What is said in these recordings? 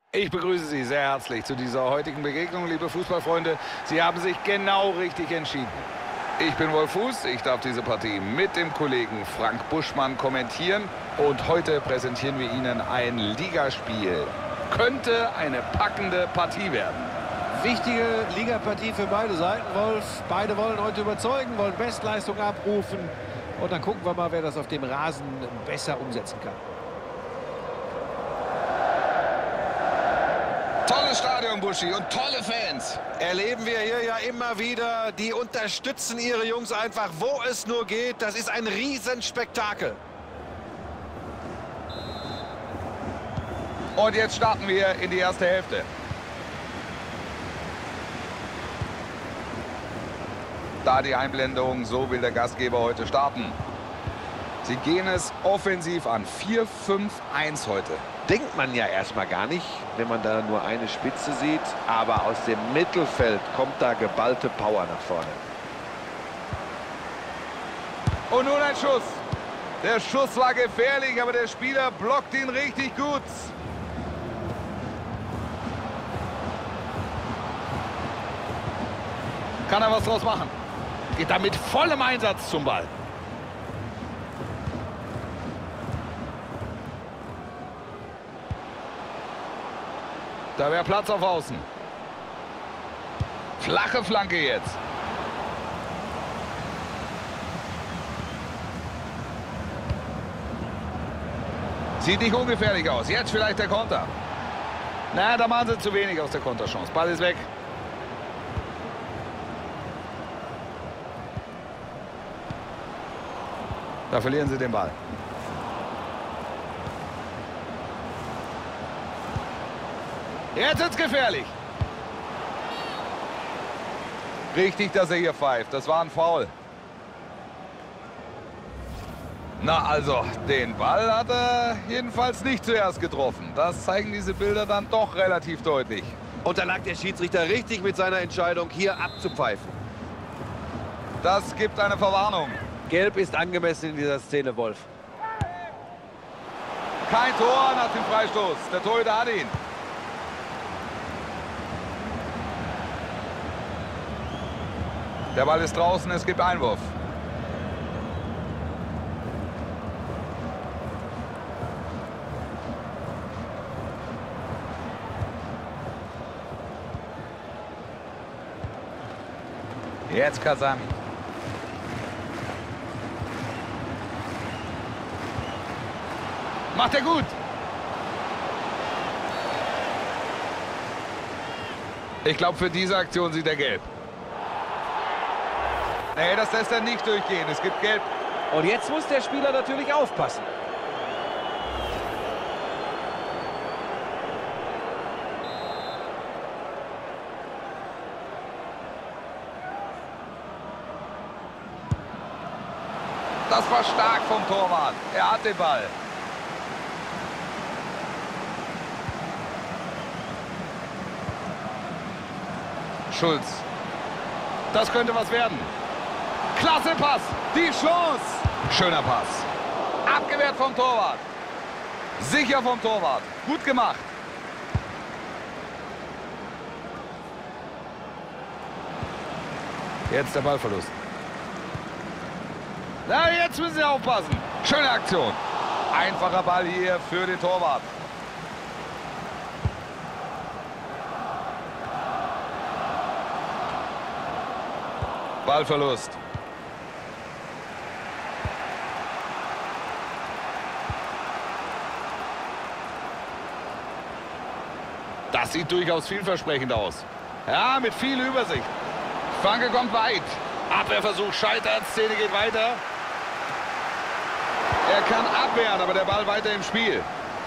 Ich begrüße Sie sehr herzlich zu dieser heutigen Begegnung, liebe Fußballfreunde. Sie haben sich genau richtig entschieden. Ich bin Wolf Fuß, ich darf diese Partie mit dem Kollegen Frank Buschmann kommentieren. Und heute präsentieren wir Ihnen ein Ligaspiel. Könnte eine packende Partie werden. Wichtige Ligapartie für beide Seiten, Wolf. Beide wollen heute überzeugen, wollen Bestleistung abrufen. Und dann gucken wir mal, wer das auf dem Rasen besser umsetzen kann. Tolles Stadion, Buschi, und tolle Fans. Erleben wir hier ja immer wieder. Die unterstützen ihre Jungs einfach, wo es nur geht. Das ist ein Riesenspektakel. Und jetzt starten wir in die erste Hälfte. Da die Einblendung, so will der Gastgeber heute starten. Sie gehen es offensiv an. 4-5-1 heute. Denkt man ja erstmal gar nicht, wenn man da nur eine Spitze sieht. Aber aus dem Mittelfeld kommt da geballte Power nach vorne. Und nun ein Schuss. Der Schuss war gefährlich, aber der Spieler blockt ihn richtig gut. Kann er was draus machen? Geht da mit vollem Einsatz zum Ball. Da wäre Platz auf Außen. Flache Flanke jetzt. Sieht nicht ungefährlich aus. Jetzt vielleicht der Konter. Na, da machen sie zu wenig aus der Konterchance. Ball ist weg. Da verlieren sie den Ball. Jetzt ist es gefährlich. Richtig, dass er hier pfeift. Das war ein Foul. Na also, den Ball hat er jedenfalls nicht zuerst getroffen. Das zeigen diese Bilder dann doch relativ deutlich. Und da lag der Schiedsrichter richtig mit seiner Entscheidung, hier abzupfeifen. Das gibt eine Verwarnung. Gelb ist angemessen in dieser Szene, Wolf. Kein Tor nach dem Freistoß. Der Torhüter hat ihn. Der Ball ist draußen, es gibt Einwurf. Jetzt Kasami. Macht er gut. Ich glaube, für diese Aktion sieht er gelb. Nee, das lässt er nicht durchgehen. Es gibt gelb. Und jetzt muss der Spieler natürlich aufpassen. Das war stark vom Torwart. Er hat den Ball. Schulz. Das könnte was werden. Klasse Pass. Die Chance. Schöner Pass. Abgewehrt vom Torwart. Sicher vom Torwart. Gut gemacht. Jetzt der Ballverlust. Na, jetzt müssen Sie aufpassen. Schöne Aktion. Einfacher Ball hier für den Torwart. Ballverlust. Das sieht durchaus vielversprechend aus. Ja, mit viel Übersicht. Flanke kommt weit. Abwehrversuch scheitert. Szene geht weiter. Er kann abwehren, aber der Ball weiter im Spiel.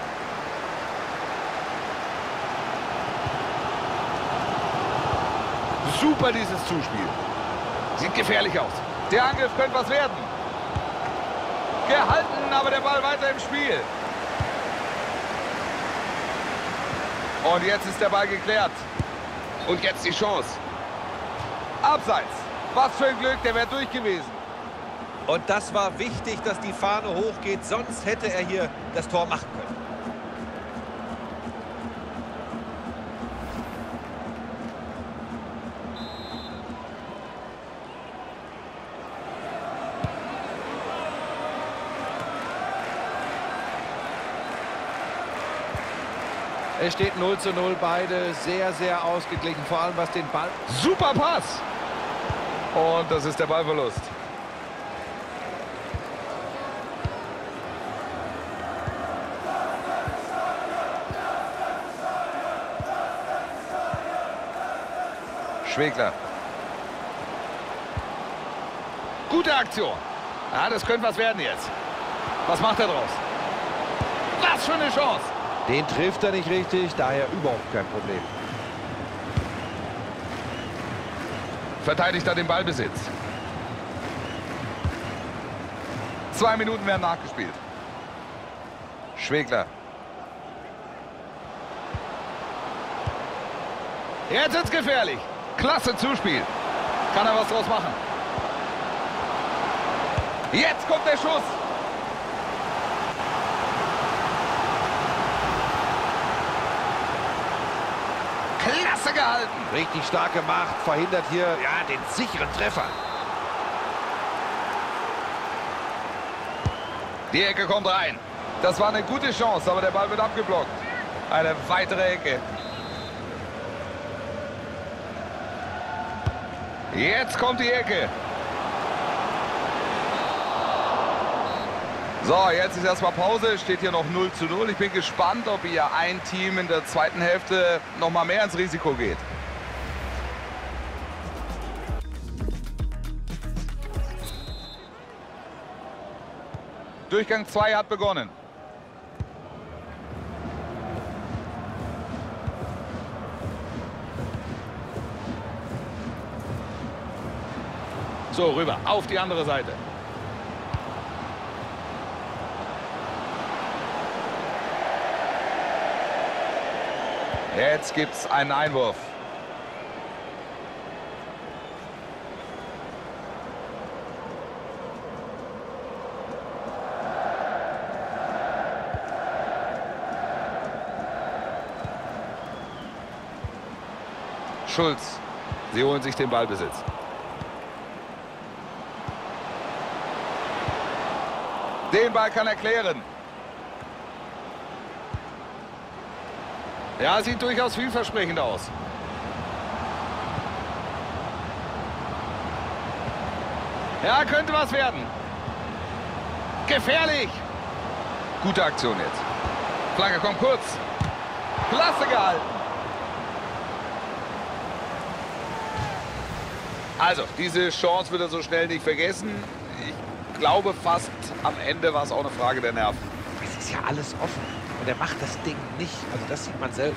Super dieses Zuspiel. Sieht gefährlich aus. Der Angriff könnte was werden. Gehalten, aber der Ball weiter im Spiel. Und jetzt ist der Ball geklärt. Und jetzt die Chance. Abseits. Was für ein Glück, der wäre durch gewesen. Und das war wichtig, dass die Fahne hochgeht, sonst hätte er hier das Tor machen können. Es steht 0:0, beide sehr, sehr ausgeglichen, vor allem was den Ball... Super Pass! Und das ist der Ballverlust. Schwegler. Gute Aktion. Ja, das könnte was werden jetzt. Was macht er draus? Was für eine Chance! Den trifft er nicht richtig, daher überhaupt kein Problem. Verteidigt er den Ballbesitz. 2 Minuten werden nachgespielt. Schwegler. Jetzt ist es gefährlich. Klasse Zuspiel. Kann er was draus machen? Jetzt kommt der Schuss. Klasse gehalten. Richtig stark gemacht, verhindert hier ja den sicheren Treffer. Die Ecke kommt rein. Das war eine gute Chance, aber der Ball wird abgeblockt. Eine weitere Ecke. Jetzt kommt die Ecke. So, jetzt ist erstmal Pause. Steht hier noch 0:0. Ich bin gespannt, ob hier ein Team in der zweiten Hälfte noch mal mehr ins Risiko geht. Durchgang 2 hat begonnen. So, rüber, auf die andere Seite. Jetzt gibt es einen Einwurf. Schulz. Sie holen sich den Ballbesitz. Den Ball kann er klären. Ja, sieht durchaus vielversprechend aus. Ja, könnte was werden. Gefährlich. Gute Aktion jetzt. Flanke kommt kurz. Klasse gehalten. Also, diese Chance wird er so schnell nicht vergessen. Ich glaube fast, am Ende war es auch eine Frage der Nerven. Es ist ja alles offen. Und er macht das Ding nicht. Also das sieht man selten.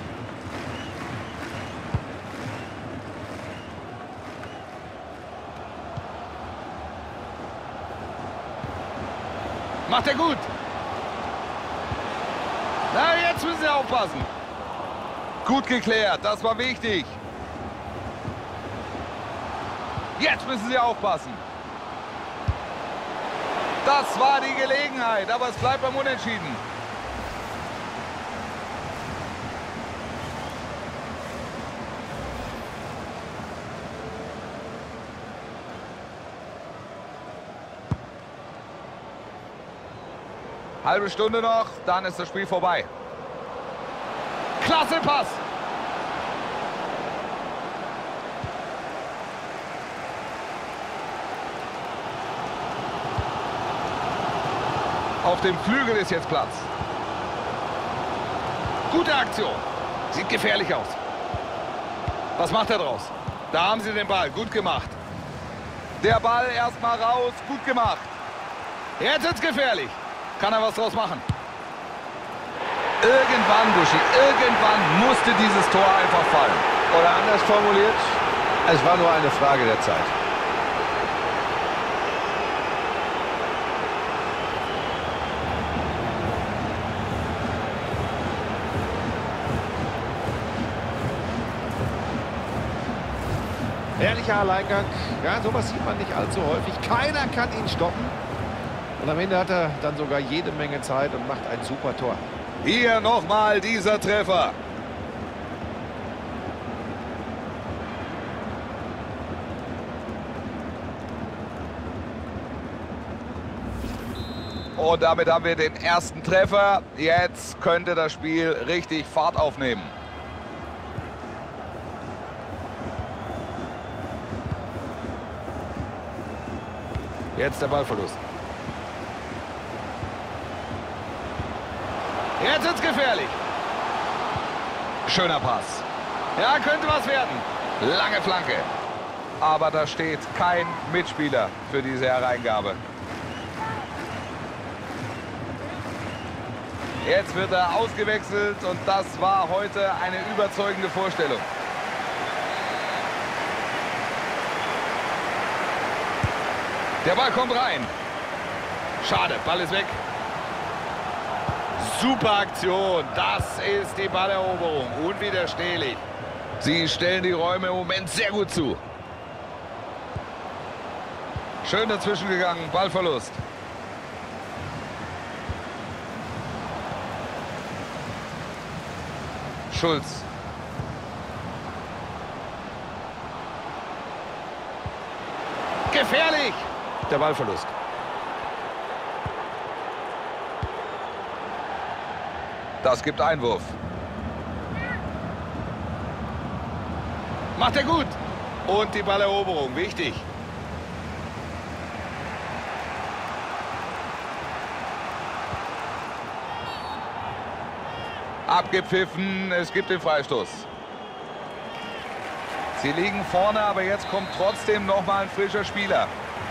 Macht er gut. Na, jetzt müssen Sie aufpassen. Gut geklärt, das war wichtig. Jetzt müssen Sie aufpassen. Das war die Gelegenheit, aber es bleibt beim Unentschieden. Halbe Stunde noch, dann ist das Spiel vorbei. Klasse Pass. Auf dem Flügel ist jetzt Platz. Gute Aktion. Sieht gefährlich aus. Was macht er draus? Da haben sie den Ball. Gut gemacht. Der Ball erstmal raus. Gut gemacht. Jetzt ist es gefährlich. Kann er was draus machen? Irgendwann, Buschi, irgendwann musste dieses Tor einfach fallen. Oder anders formuliert, es war nur eine Frage der Zeit. Herrlicher Alleingang. Ja, sowas sieht man nicht allzu häufig. Keiner kann ihn stoppen. Und am Ende hat er dann sogar jede Menge Zeit und macht ein super Tor. Hier nochmal dieser Treffer. Und damit haben wir den ersten Treffer. Jetzt könnte das Spiel richtig Fahrt aufnehmen. Jetzt der Ballverlust. Jetzt ist es gefährlich. Schöner Pass. Ja, könnte was werden. Lange Flanke. Aber da steht kein Mitspieler für diese Hereingabe. Jetzt wird er ausgewechselt und das war heute eine überzeugende Vorstellung. Der Ball kommt rein. Schade, Ball ist weg. Super Aktion. Das ist die Balleroberung. Unwiderstehlich. Sie stellen die Räume im Moment sehr gut zu. Schön dazwischen gegangen. Ballverlust. Schulz. Gefährlich. Der Ballverlust. Das gibt Einwurf. Macht er gut. Und die Balleroberung. Wichtig. Abgepfiffen. Es gibt den Freistoß. Sie liegen vorne, aber jetzt kommt trotzdem noch mal ein frischer Spieler.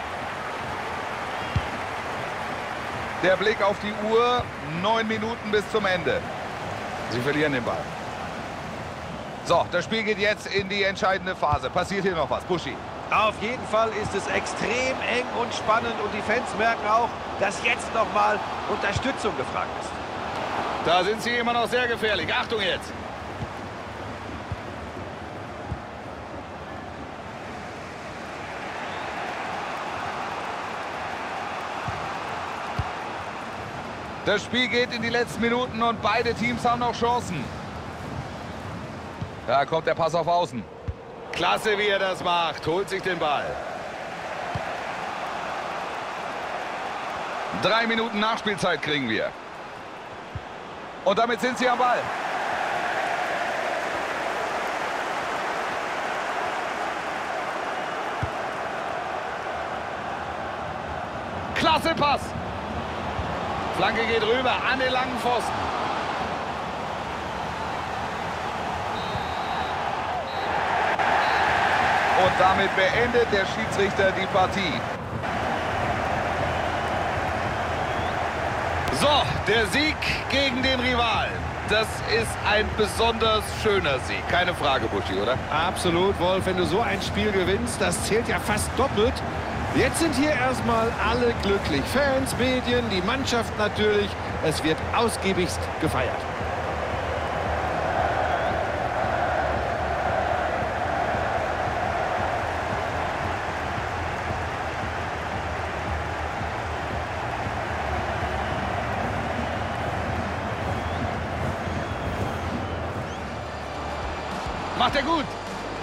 Der Blick auf die Uhr, 9 Minuten bis zum Ende. Sie verlieren den Ball. So, das Spiel geht jetzt in die entscheidende Phase. Passiert hier noch was, Buschi? Auf jeden Fall ist es extrem eng und spannend und die Fans merken auch, dass jetzt nochmal Unterstützung gefragt ist. Da sind sie immer noch sehr gefährlich. Achtung jetzt! Das Spiel geht in die letzten Minuten und beide Teams haben noch Chancen. Da kommt der Pass auf Außen. Klasse, wie er das macht. Holt sich den Ball. 3 Minuten Nachspielzeit kriegen wir. Und damit sind sie am Ball. Klasse Pass. Flanke geht rüber an den langen Pfosten. Und damit beendet der Schiedsrichter die Partie. So, der Sieg gegen den Rivalen. Das ist ein besonders schöner Sieg. Keine Frage, Buschi, oder? Absolut, Wolf. Wenn du so ein Spiel gewinnst, das zählt ja fast doppelt. Jetzt sind hier erstmal alle glücklich. Fans, Medien, die Mannschaft natürlich. Es wird ausgiebigst gefeiert. Macht er gut.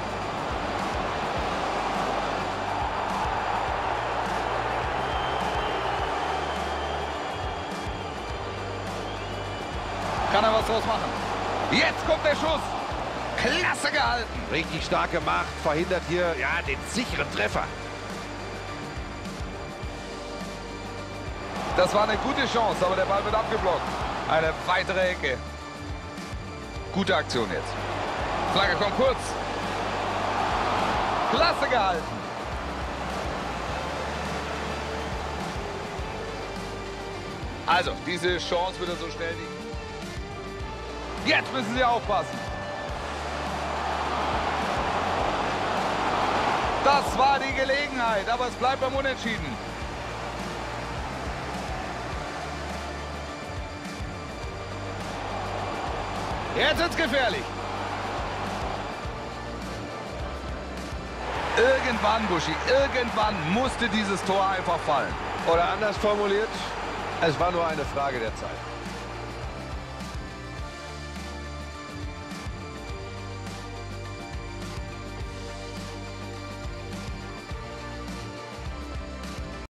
Kann er was draus machen? Jetzt kommt der Schuss. Klasse gehalten. Richtig stark gemacht. Verhindert hier ja den sicheren Treffer. Das war eine gute Chance, aber der Ball wird abgeblockt. Eine weitere Ecke. Gute Aktion jetzt. Flagge kommt kurz. Klasse gehalten. Also, diese Chance wird er so schnell nicht. Jetzt müssen sie aufpassen. Das war die Gelegenheit, aber es bleibt beim Unentschieden. Jetzt ist es gefährlich. Irgendwann, Buschi, irgendwann musste dieses Tor einfach fallen. Oder anders formuliert, es war nur eine Frage der Zeit.